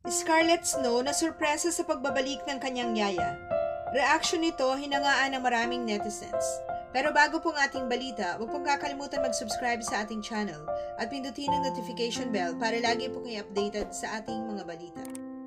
Scarlet Snow nasorpresa sa pagbabalik ng kanyang yaya. Reaksyon nito hinangaan ng maraming netizens. Pero bago pong ating balita, huwag pong kakalimutan mag-subscribe sa ating channel at pindutin ang notification bell para lagi po kayo updated sa ating mga balita.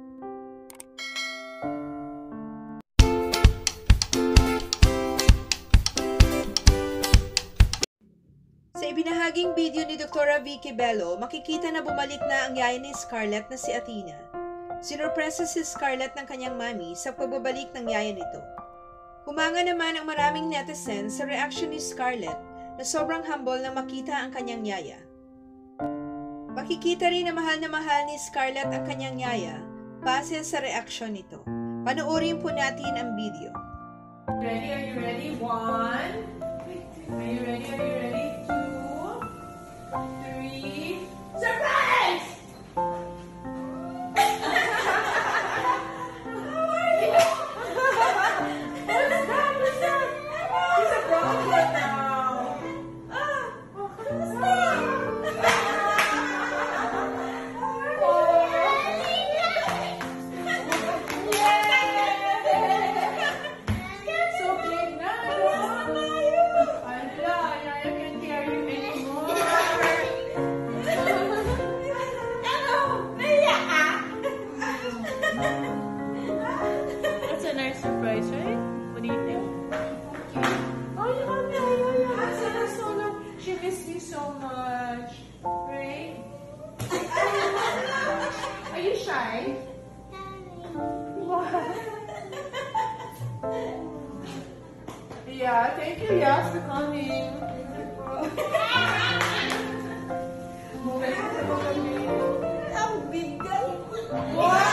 Sa ibinahaging video ni Dr. Vicki Belo, makikita na bumalik na ang yaya ni Scarlet na si Athena. Sinorpresa si Scarlet ng kanyang mami sa pagbabalik ng yaya nito. Humanga naman ang maraming netizens sa reaksyon ni Scarlet na sobrang humble na makita ang kanyang yaya. Makikita rin na mahal ni Scarlet ang kanyang yaya base sa reaksyon nito. Panoorin po natin ang video. Ready? Are you ready? 1. Are you ready? Are you ready? 2, 3. Surprise! Surprise, right? What do you think? Oh, yeah. So long. She missed me so much. Right? Are you shy? What? Yeah, thank you, Yas, for coming. Ang bigal. Wow!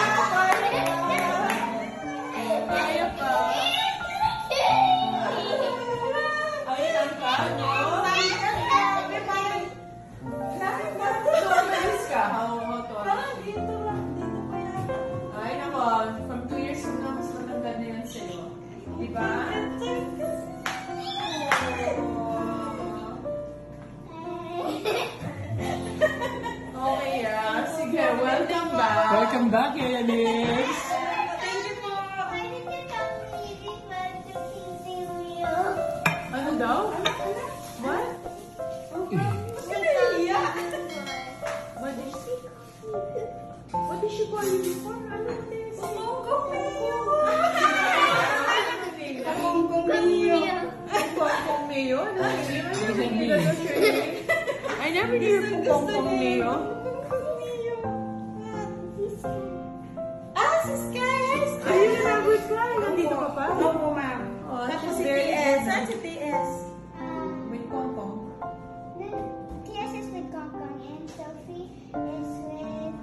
From 2 years from now, mas matanda na yan sa'yo. Diba? Okay, yeah. Sige, welcome back. Welcome back, Yanis. Thank you po. Ano daw? What? What did she call you before? Ano this? Pongpong Mayo? I never knew you're Pongpong Mayo. Si Scarlet! Ayun na, good guy. Nandito ka pa? Opo, ma'am. Oh, Tapos she's si very TS. good. Saan si TS? With Pongpong. TS is with Kangkang and Sophie is with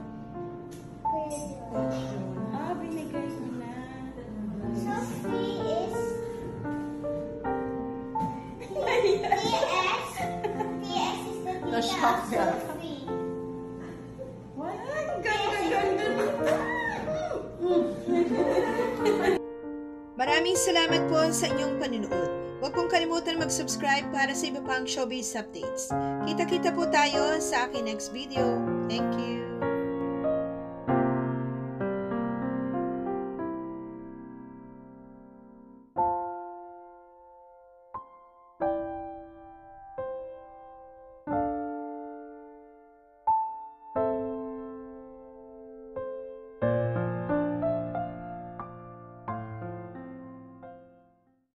Binigay mo na. Sophie is TS is the tita Na-shock of ka. Sophie. What? Ang ganda nito. Maraming salamat po sa inyong panunood. Huwag pong kalimutan mag-subscribe para sa iba pang showbiz updates. Kita-kita po tayo sa aking next video. Thank you!